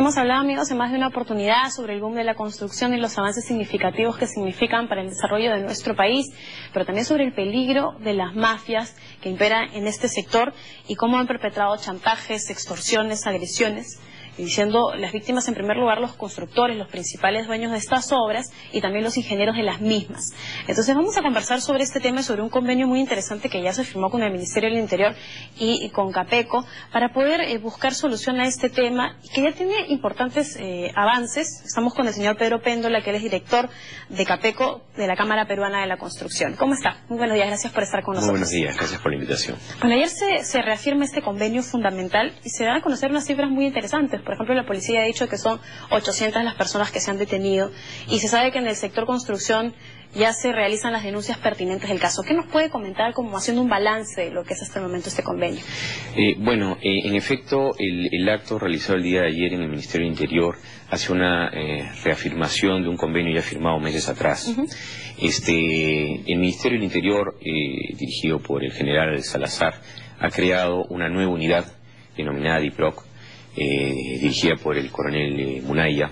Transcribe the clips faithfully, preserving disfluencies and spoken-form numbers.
Hemos hablado, amigos, en más de una oportunidad sobre el boom de la construcción y los avances significativos que significan para el desarrollo de nuestro país, pero también sobre el peligro de las mafias que imperan en este sector y cómo han perpetrado chantajes, extorsiones, agresiones, y diciendo las víctimas en primer lugar los constructores, los principales dueños de estas obras y también los ingenieros de las mismas. Entonces vamos a conversar sobre este tema y sobre un convenio muy interesante que ya se firmó con el Ministerio del Interior y, y con CAPECO para poder eh, buscar solución a este tema y que ya tiene importantes eh, avances. Estamos con el señor Pedro Péndola, que él es director de CAPECO de la Cámara Peruana de la Construcción. ¿Cómo está? Muy buenos días, gracias por estar con nosotros. Muy buenos días, gracias por la invitación. Bueno, ayer se, se reafirma este convenio fundamental y se dan a conocer unas cifras muy interesantes. Por ejemplo, la policía ha dicho que son ochocientas las personas que se han detenido y se sabe que en el sector construcción ya se realizan las denuncias pertinentes del caso. ¿Qué nos puede comentar como haciendo un balance de lo que es hasta el momento este convenio? Eh, bueno, eh, en efecto, el, el acto realizado el día de ayer en el Ministerio del Interior hace una eh, reafirmación de un convenio ya firmado meses atrás. Uh-huh. este, el Ministerio del Interior, eh, dirigido por el general Salazar, ha creado una nueva unidad denominada DIPROC, Eh, dirigida por el coronel eh, Munaya,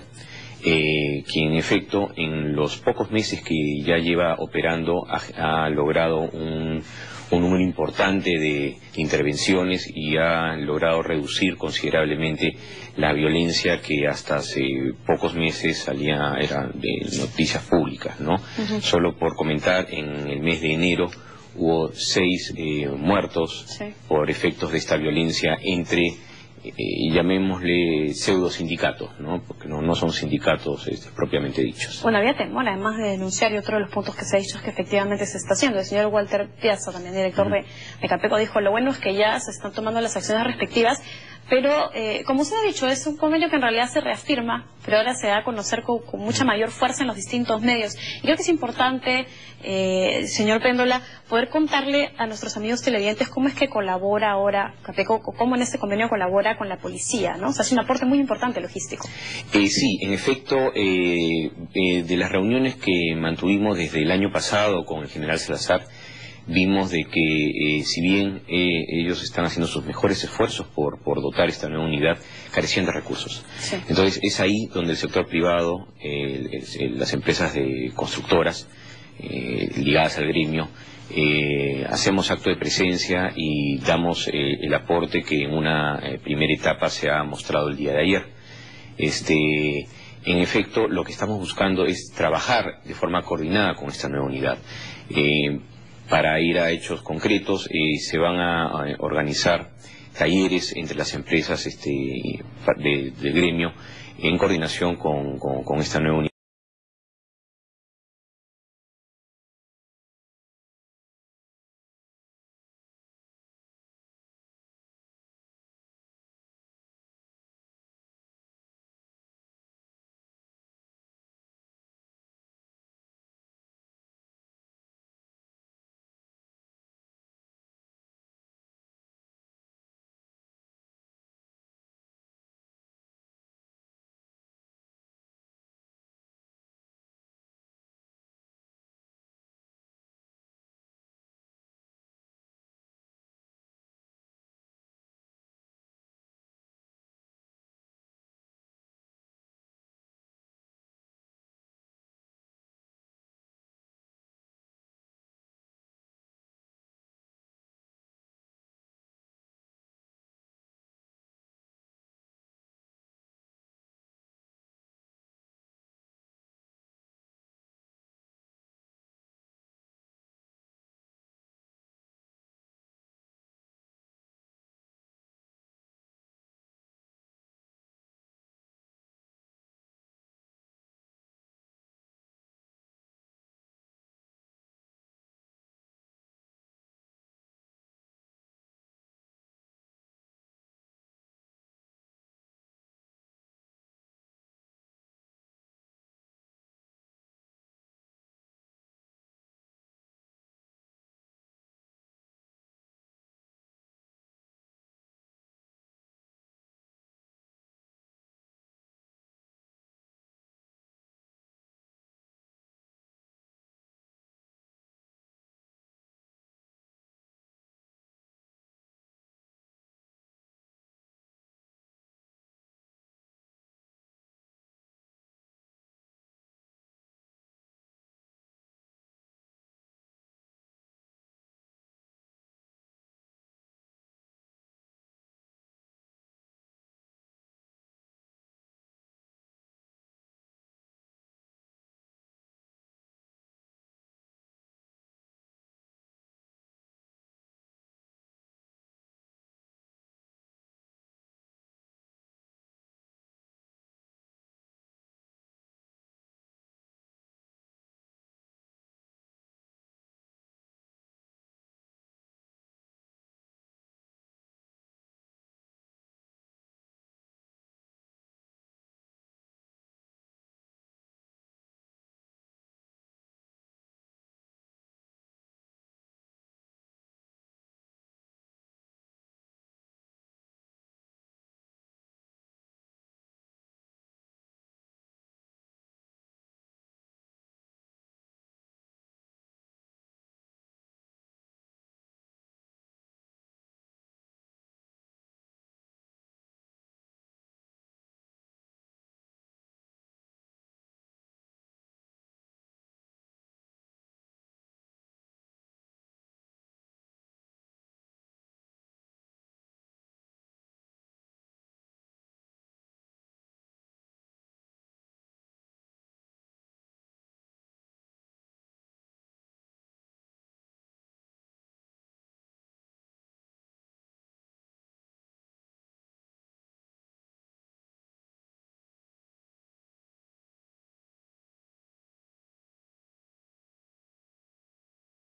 eh, quien en efecto en los pocos meses que ya lleva operando ha, ha logrado un, un número importante de, de intervenciones y ha logrado reducir considerablemente la violencia que hasta hace pocos meses salía, era de noticias públicas, ¿no? Uh-huh. Solo por comentar, en el mes de enero hubo seis eh, muertos sí. por efectos de esta violencia entre Eh, llamémosle pseudo sindicatos, ¿no? Porque no, no son sindicatos este, propiamente dichos. Bueno, había temor además de denunciar, y otro de los puntos que se ha dicho es que efectivamente se está haciendo. El señor Walter Piazza, también director uh-huh. de, de CAPECO, dijo: lo bueno es que ya se están tomando las acciones respectivas, pero eh, como usted ha dicho, es un convenio que en realidad se reafirma, pero ahora se da a conocer con, con mucha mayor fuerza en los distintos medios. Y creo que es importante, eh, señor Péndola, poder contarle a nuestros amigos televidentes cómo es que colabora ahora CAPECO, cómo en este convenio colabora con la policía, ¿no? O sea, es un aporte muy importante logístico. Eh, sí, en efecto, eh, eh, de las reuniones que mantuvimos desde el año pasado con el general Salazar, vimos de que eh, si bien eh, ellos están haciendo sus mejores esfuerzos por, por dotar esta nueva unidad, carecían de recursos. Sí. Entonces es ahí donde el sector privado, eh, el, el, las empresas de constructoras eh, ligadas al gremio, eh, hacemos acto de presencia y damos eh, el aporte que en una eh, primera etapa se ha mostrado el día de ayer. Este, en efecto, lo que estamos buscando es trabajar de forma coordinada con esta nueva unidad. Eh, Para ir a hechos concretos, eh, se van a, a organizar talleres entre las empresas este, de, de gremio en coordinación con, con, con esta nueva unidad.